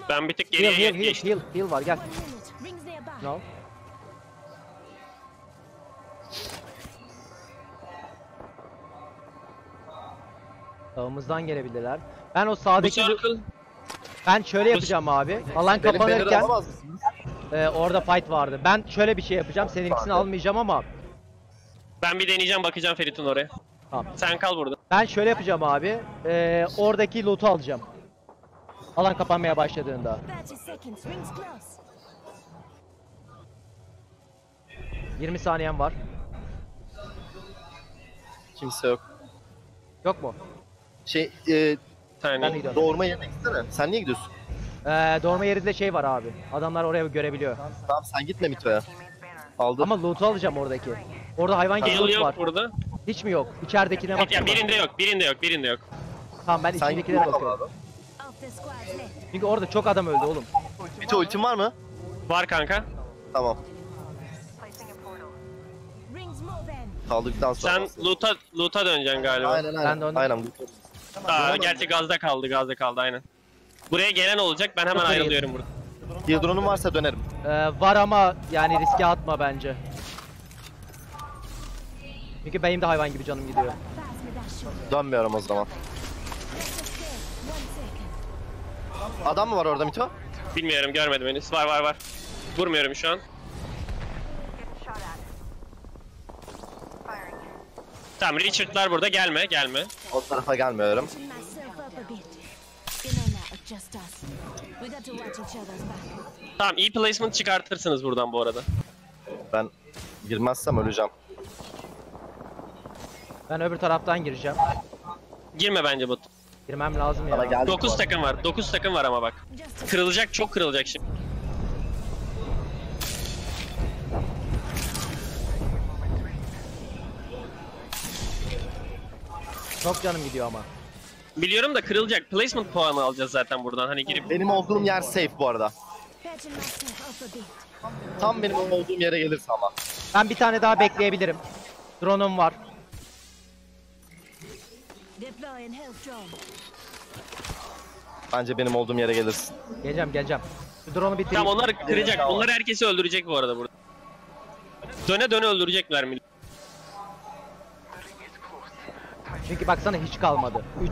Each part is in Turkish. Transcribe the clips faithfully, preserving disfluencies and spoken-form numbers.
Ben bir tık geriye Heal heal heal geçtim. heal heal var gel. No. Sağımızdan gelebilirler. Ben o Bu sağdaki circle. ben şöyle yapacağım abi. Alan Benim banner'ı kapanırken alamaz mısınız? e, orada fight vardı. Ben şöyle bir şey yapacağım. Seninkisini Vardı. almayacağım ama Ben bir deneyeceğim, bakacağım Ferit'in oraya. tamam. Sen kal burada. Ben şöyle yapacağım abi. E, oradaki loot'u alacağım. Alan kapanmaya başladığında. yirmi saniyem var. Kimse yok. Yok mu? Şey, e, Ben de Saniye. gidiyorum. doğurma yerine gitsene. Sen niye gidiyorsun? Ee, doğurma yerinde şey var abi. Adamlar oraya görebiliyor. Tamam sen gitme Mito'ya. Aldım. Ama loot'u alacağım oradaki. Orada hayvan gibi Heal loot yok var. burada. Hiç mi yok? İçeridekine bak. Ya birinde yok, birinde yok, birinde yok. Tamam ben sen içindekilere gitme bakıyorum. abi. Çünkü orada çok adam öldü oğlum. Mito ultin var mı? Var kanka. Tamam. Kaldıktan sonra. Sen loot'a loot'a döneceksin galiba. Aynen aynen. Ben de onu- Aynen. Aa, gerçi gazda kaldı, gazda kaldı aynen. Buraya gelen olacak, ben hemen Çok iyi. ayrılıyorum burada. Heal drone'un varsa dönerim. Ee, var ama yani riske atma bence. Çünkü benim de hayvan gibi canım gidiyor. Dönmüyorum o zaman. Adam mı var orada Mito? Bilmiyorum, görmedim henüz. Var var var. Vurmuyorum şu an. Tamam, Richard'lar burada, gelme gelme. O tarafa gelmiyorum. Tamam, iyi placement çıkartırsınız buradan bu arada. Ben girmezsem öleceğim. Ben öbür taraftan gireceğim. Girme bence bot. Girmem lazım Bana ya. geldi. dokuz takım var, dokuz takım var ama bak. Kırılacak, çok kırılacak şimdi. Çok canım gidiyor ama. Biliyorum da kırılacak. Placement puanı alacağız zaten buradan. Hani girip Benim olduğum yer safe bu arada. Tam benim olduğum yere gelirse ama. Ben bir tane daha bekleyebilirim. Drone'um var. Bence benim olduğum yere gelirsin. Geleceğim geleceğim. Şu drone'u bitireyim. tamam, onlar kıracak. Onlar herkesi öldürecek bu arada burada. Döne döne öldürecekler millet. Çünkü baksana hiç kalmadı. üç.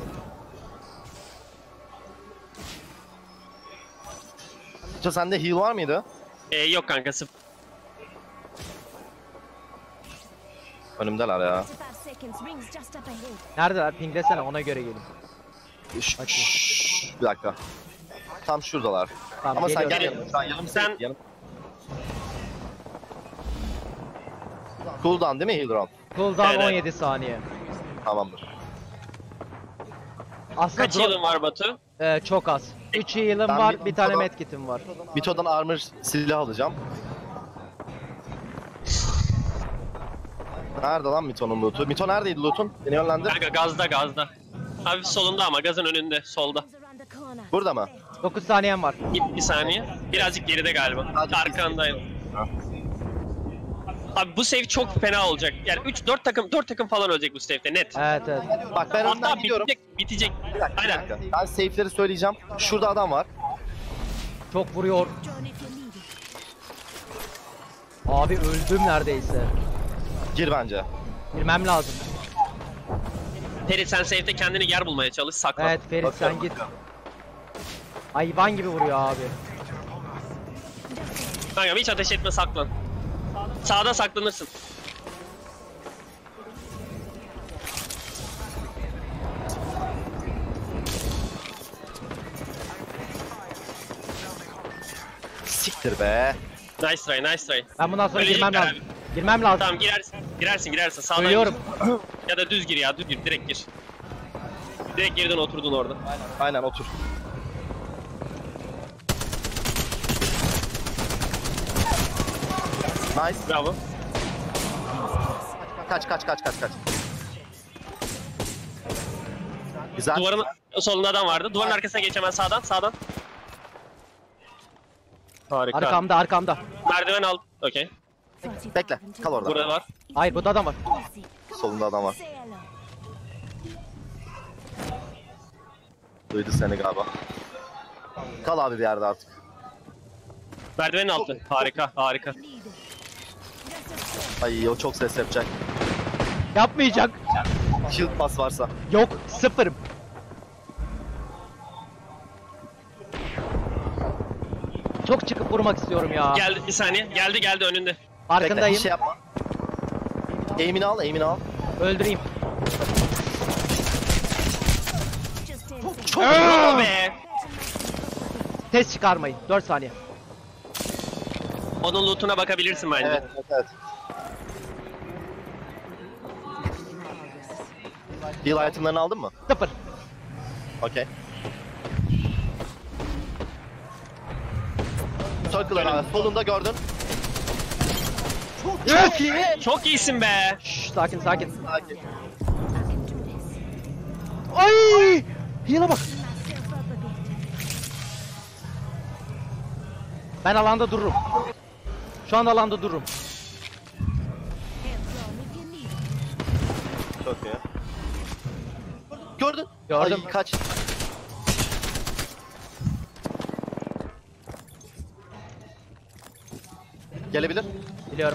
Mito sende heal var mıydı? Ee, yok kanka, sıfır. Önümdeler ya. Neredeler? Pinglesene ona göre gelin. Şşş, şşş, bir dakika. Tam şuradalar. Tamam, Ama sen geliyorum. gel yanım. Sen yanım. Sen- Yanım. Cooldown değil mi heal drone? Cooldown Evet. on yedi saniye. Tamamdır. Aslında Kaç drone- yılın var Batu? Ee, çok az. üç heal'ım Ben var, bir- bir tane Mito'dan- medkit'im var. Mito'dan armor silah alacağım. Nerede lan Mito'nun loot'u? Mito neredeydi loot'un? Beni yönlendir. Kanka gazda gazda. Hafif solunda ama gazın önünde, solda. Burada mı? dokuz saniyem var. Git bir saniye. Birazcık geride galiba. Hadi. Arkandayım. Ha. Abi bu save çok fena olacak. Yani üç dört takım dört takım falan ölecek bu save'de net. Evet evet. Bak ben önden Hatta gidiyorum. bitecek, bitecek. Bir dakika, bir Aynen. dakika. Ben safe'leri söyleyeceğim. Şurada adam var. Çok vuruyor. Abi öldüm neredeyse. Gir bence. Girmem lazım. Ferit sen safe'de kendini yer bulmaya çalış, saklan. Evet Ferit sen Bakıyorum, git. bakıyorum. Hayvan gibi vuruyor abi. Kanka hiç ateş etme, saklan. Sağda saklanırsın. Siktir be. Nice try, nice try. Ben bundan sonra girmem Ölecekler lazım. Girmem lazım. Tamam girersin, girersin, girersin. Sağdan Ölüyorum. gir. Ya da düz gir ya, düz gir, direkt gir. Direkt girdin, oturdun orada. Aynen otur. Nice. Bravo. Kaç kaç kaç kaç kaç. Güzel. Duvarın solunda adam vardı. Duvarın arkasına geç hemen, sağdan, sağdan. Harika. Arkamda arkamda. Merdiven al. Okey. Bekle. Kal orada. Burada var. Hayır burada adam var. Solunda adam var. Duydu seni galiba. Kal abi bir yerde artık. Merdivenin altı. Harika, harika. Ay o çok ses yapacak. Yapmayacak. Shield bas varsa. Yok, sıfırım. Çok çıkıp vurmak istiyorum ya. Geldi bir saniye. Geldi geldi önünde. Bekle, Farkındayım. hiç şey yapma. Aim'ini al, aim'ini al. Öldüreyim. Çok bravo be. Test çıkarmayın. dört saniye. Onun loot'una bakabilirsin bence. Evet, evet, evet. Heal item'larını aldın mı? Sıfır. Okey. Circle'lar abi. Solunda gördün. Çok iyi. Çok iyisin be. Şşş, sakin sakin. Sakin. Ay! Heal'a bak. Ben alanda dururum. Şu anda alanda dururum. Çok iyi. Gördün. Gördüm. Ay, kaç. Gelebilir. Biliyorum.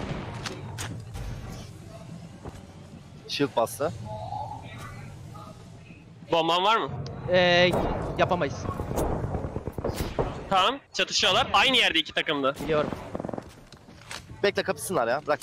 Shield bastı. Bomban var mı? Ee, yapamayız. Tamam. Çatışıyorlar. Aynı yerde iki takımda. Biliyorum. Bekle kapısınlar ya. Bırak.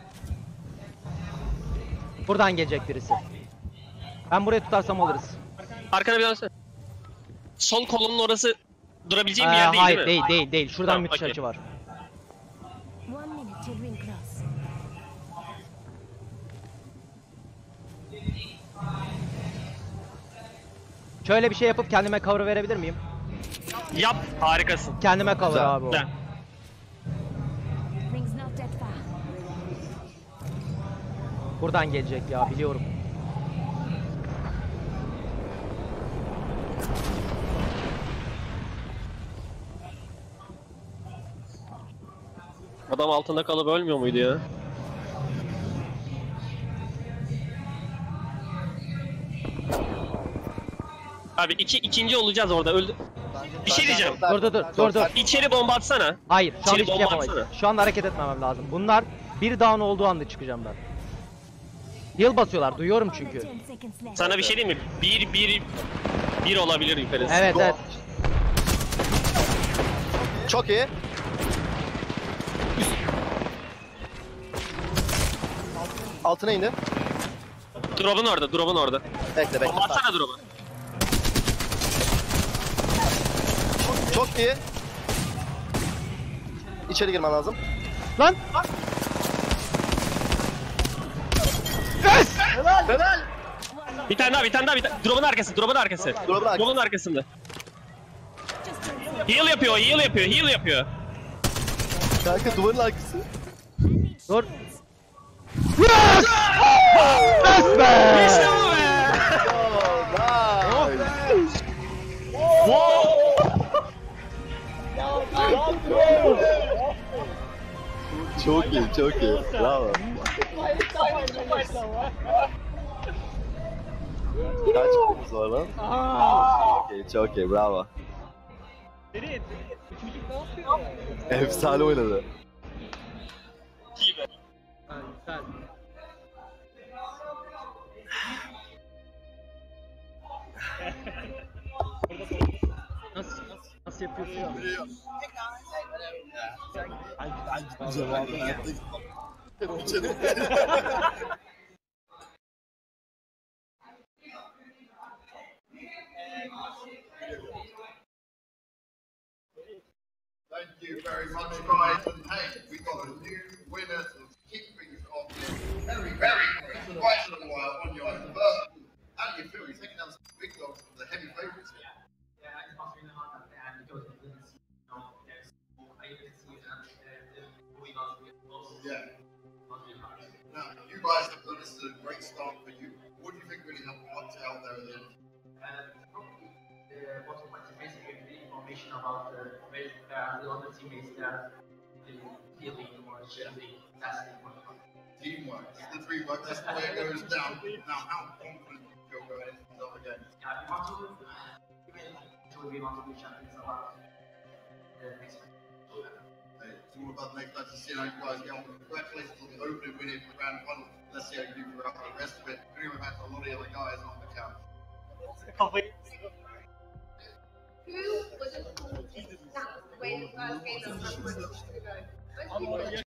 Buradan gelecek birisi. Ben burayı tutarsam alırız. Arkana bir dönsene. Sol kolonun orası durabileceğin bir Ee, yer değil hayır değil mi? değil değil değil. Şuradan Tamam, müthiş okey. açı var. One minute till ring cross. Şöyle bir şey yapıp kendime cover verebilir miyim? Yap. Harikasın. Kendime cover Güzel. abi o. Güzel. Ring's not that far. Buradan gelecek ya, biliyorum. Adam altında kalıp ölmüyor muydu ya? Abi iki ikinci olacağız orada. Öldü. Bir şey diyeceğim. Dur dur dur dur dur. İçeri bomba atsana. Hayır, şu an İçeri hiçbir şey bomba yapamayız. atsana. Şu anda hareket etmemem lazım. Bunlar bir down olduğu anda çıkacağım ben. Heal basıyorlar, duyuyorum çünkü. Ten seconds left. Sana bir şey diyeyim mi? Bir bir bir olabilir yukarısı. Evet Go. evet. Çok iyi. Altına indi. Drop'un orada, drop'un orada. Bekle bekle. Bomba atsana drop'u. Çok iyi. İçeri girmen lazım. Lan! Yes! Helal. Bir tane daha, bir tane daha, bir tane. Drop'un arkası, drop'un arkası. Drop'un arkası. Drop'un arkasında. Just ten seconds. Heal yapıyor, heal yapıyor, heal yapıyor. Kanka duvarın arkası. Dur. Yes! Yes be! İşte bu be! Oh, nice. Çok iyi, çok iyi. Bravo. Kaç kırmızı var lan? Çok iyi, çok iyi. Bravo. Efsane oynadı. Nasıl, nasıl yapıyorsun? Thank you very much, guys. And hey, we got a new winner to kick things off. Very, very quick. Quite a little while on your own. First, how do you feel? You're taking down some big dogs from the heavy favourites here. Yeah, I was really hard at the end because I didn't see, you know, there's, I didn't see that uh, moving on with close. Yeah. Was really hard. Now, you guys have done this is a great start for you. What do you think really helped out out there at the end? And probably the bottom point is basically the information about the where uh, the other teammates that the healing or shielding testing. Teamwork. It's the three work. That's the way it goes down. Now, how confident do you feel going into the other games? Yeah, we want to uh, even to we want to be champions a lot. The next match. Hey, it's all about next match to see how you guys get on. Congratulations on the opening winning for round one. Let's see how you do throughout the rest of it. Anyway, that's a lot of the other guys on the count. Who was it called? That was the way the first game was supposed to go. Most people